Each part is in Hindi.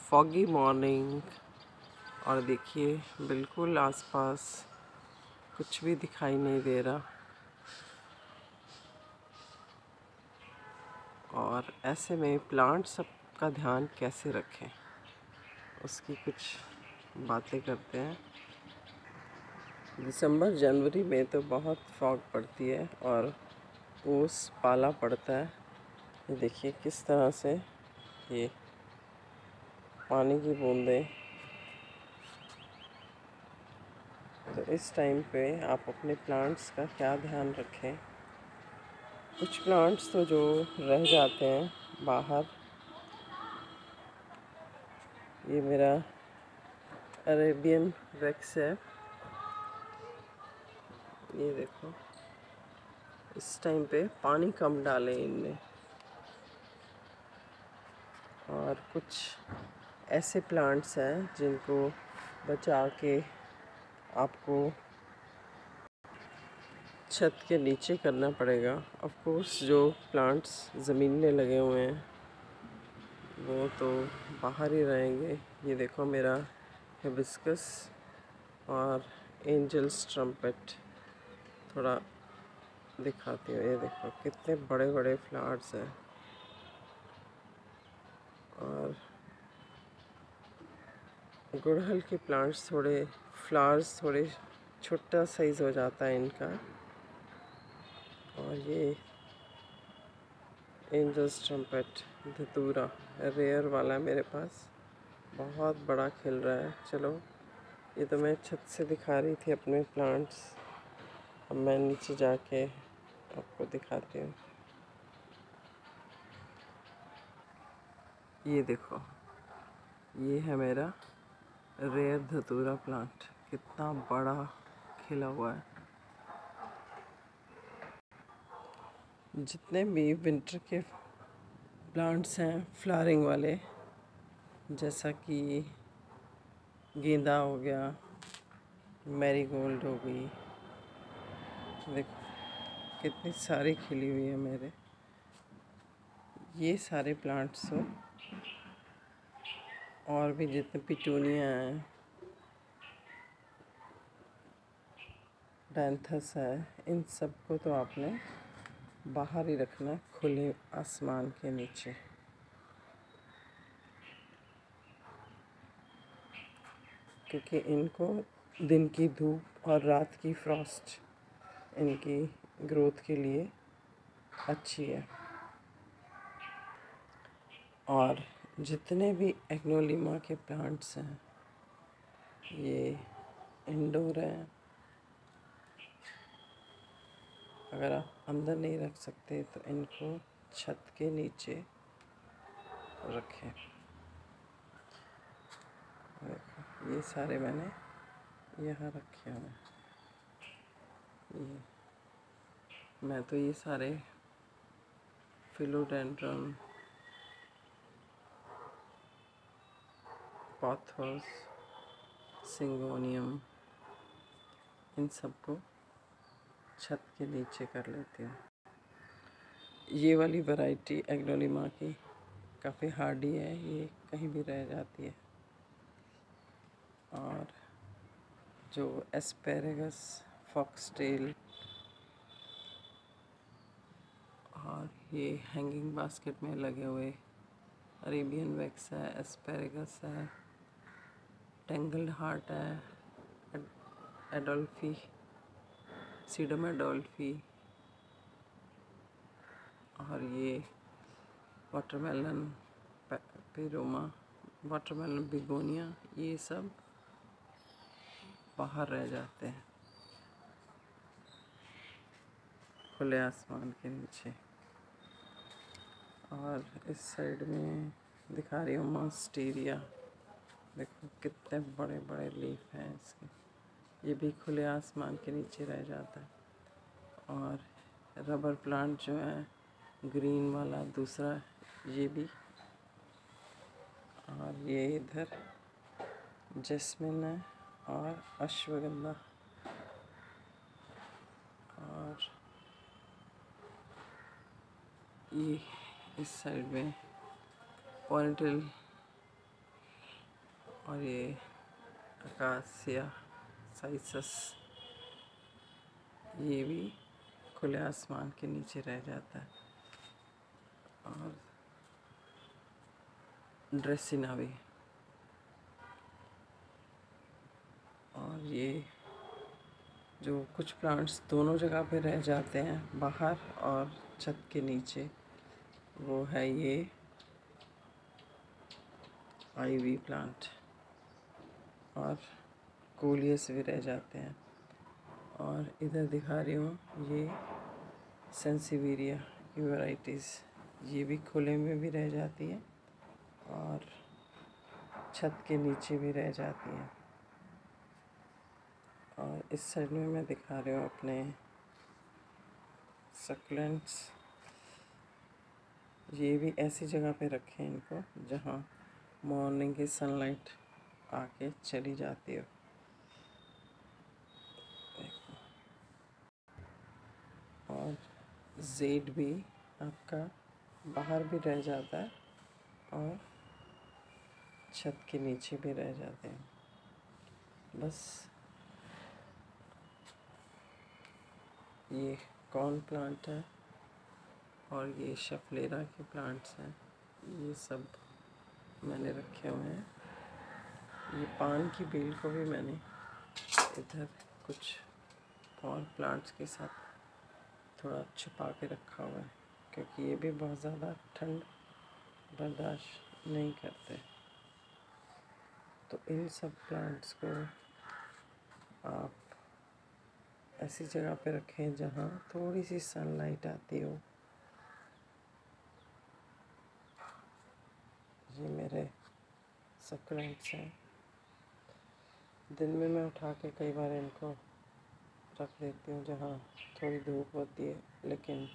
Foggy morning. और देखिए बिल्कुल आसपास कुछ भी दिखाई नहीं दे रहा। और ऐसे में प्लांट्स सबका ध्यान कैसे रखें, उसकी कुछ बातें करते हैं। दिसंबर जनवरी में तो बहुत फॉग पड़ती है और ओस पाला पड़ता है। ये देखिए किस तरह से ये पानी की बूंदें। तो इस टाइम पे आप अपने प्लांट्स का क्या ध्यान रखें। कुछ प्लांट्स तो जो रह जाते हैं बाहर। ये मेरा अरेबियन वैक्स है, ये देखो। इस टाइम पे पानी कम डालें इनमें। और कुछ ऐसे प्लांट्स हैं जिनको बचा के आपको छत के नीचे करना पड़ेगा। ऑफ कोर्स जो प्लांट्स ज़मीन में लगे हुए हैं वो तो बाहर ही रहेंगे। ये देखो मेरा हिबिस्कस और एंजल्स ट्रम्पेट, थोड़ा दिखाती हूँ। ये देखो कितने बड़े बड़े फ्लावर्स हैं। और गुड़हल के प्लांट्स थोड़े फ्लावर्स थोड़े छोटा साइज़ हो जाता है इनका। और ये एंजल्स ट्रम्पेट धतूरा रेयर वाला मेरे पास बहुत बड़ा खिल रहा है। चलो, ये तो मैं छत से दिखा रही थी अपने प्लांट्स। अब मैं नीचे जाके आपको दिखाती हूँ। ये देखो, ये है मेरा रेयर धतूरा प्लांट, कितना बड़ा खिला हुआ है। जितने भी विंटर के प्लांट्स हैं फ्लावरिंग वाले, जैसा कि गेंदा हो गया, मैरीगोल्ड हो गई, देखो कितनी सारी खिली हुई है मेरे। ये सारे प्लांट्स हो, और भी जितने पिटूनिया हैं, डैंथस है, इन सबको तो आपने बाहर ही रखना, खुले आसमान के नीचे। क्योंकि इनको दिन की धूप और रात की फ्रॉस्ट इनकी ग्रोथ के लिए अच्छी है। और जितने भी एग्नोलिमा के प्लांट्स हैं ये इंडोर हैं। अगर आप अंदर नहीं रख सकते तो इनको छत के नीचे रखें। देखो ये सारे मैंने यहाँ रखे हैं। ये मैं तो ये सारे फिलोडेंड्रन, पॉथोस, सिंगोनियम, इन सबको छत के नीचे कर लेती हूँ। ये वाली वैरायटी एग्नोलिमा की काफ़ी हार्डी है, ये कहीं भी रह जाती है। और जो एस्पेरेगस, फॉक्सटेल, और ये हैंगिंग बास्केट में लगे हुए अरेबियन वैक्स है, एस्पेरेगस है, टेंगल्ड हार्ट है, एडोल्फी, सीडम एडोल्फी, और ये वाटरमेलन पेरोमा, वाटरमेलन बिगोनिया, ये सब बाहर रह जाते हैं खुले आसमान के नीचे। और इस साइड में दिखा रही हूँ मॉन्स्टेरिया, देखो कितने बड़े बड़े लीफ हैं इसके। ये भी खुले आसमान के नीचे रह जाता है। और रबर प्लांट जो है ग्रीन वाला दूसरा, ये भी। और ये इधर जैस्मिन है और अश्वगंधा। और ये इस साइड में पॉनिटेल और ये अकासिया साइसस, ये भी खुले आसमान के नीचे रह जाता है। और ड्रेसिना भी, और ये जो कुछ प्लांट्स दोनों जगह पे रह जाते हैं, बाहर और छत के नीचे, वो है ये आईवी प्लांट, और कोलियस भी रह जाते हैं। और इधर दिखा रही हूँ ये सेंसिवेरिया की वैराइटीज़, ये भी खुले में भी रह जाती है और छत के नीचे भी रह जाती हैं। और इस साइड में मैं दिखा रही हूँ अपने सक्लेंट्स, ये भी ऐसी जगह पे रखें इनको जहाँ मॉर्निंग की सनलाइट आके चली जाती हो। और जेड भी आपका बाहर भी रह जाता है और छत के नीचे भी रह जाते हैं। बस ये कॉर्न प्लांट है और ये शफलेरा के प्लांट्स हैं, ये सब मैंने रखे हुए हैं। ये पान की बेल को भी मैंने इधर कुछ और प्लांट्स के साथ थोड़ा छुपा के रखा हुआ है, क्योंकि ये भी बहुत ज़्यादा ठंड बर्दाश्त नहीं करते। तो इन सब प्लांट्स को आप ऐसी जगह पे रखें जहाँ थोड़ी सी सनलाइट आती हो। ये मेरे सक्लेंट्स हैं, दिन में मैं उठा के कई बार इनको रख देती हूँ जहाँ थोड़ी धूप होती है, लेकिन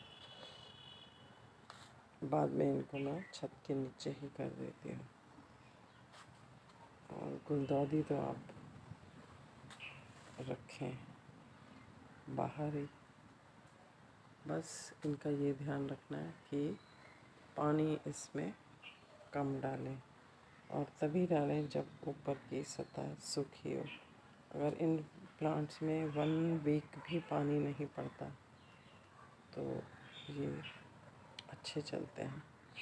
बाद में इनको मैं छत के नीचे ही कर देती हूँ। और गुलदाउदी तो आप रखें बाहर ही, बस इनका ये ध्यान रखना है कि पानी इसमें कम डालें, और तभी डालें जब ऊपर की सतह सूखी हो। अगर इन प्लांट्स में 1 वीक भी पानी नहीं पड़ता तो ये अच्छे चलते हैं।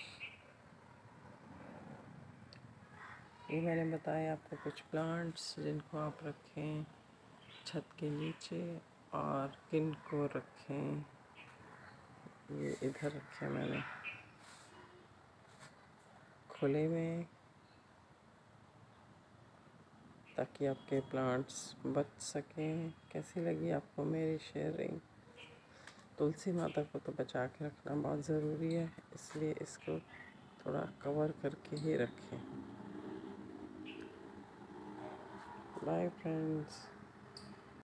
ये मैंने बताया आपको कुछ प्लांट्स जिनको आप रखें छत के नीचे, और किन को रखें, ये इधर रखे मैंने खुले में, ताकि आपके प्लांट्स बच सकें। कैसी लगी आपको मेरी शेयरिंग? तुलसी माता को तो बचा के रखना बहुत ज़रूरी है, इसलिए इसको थोड़ा कवर करके ही रखें। Bye friends.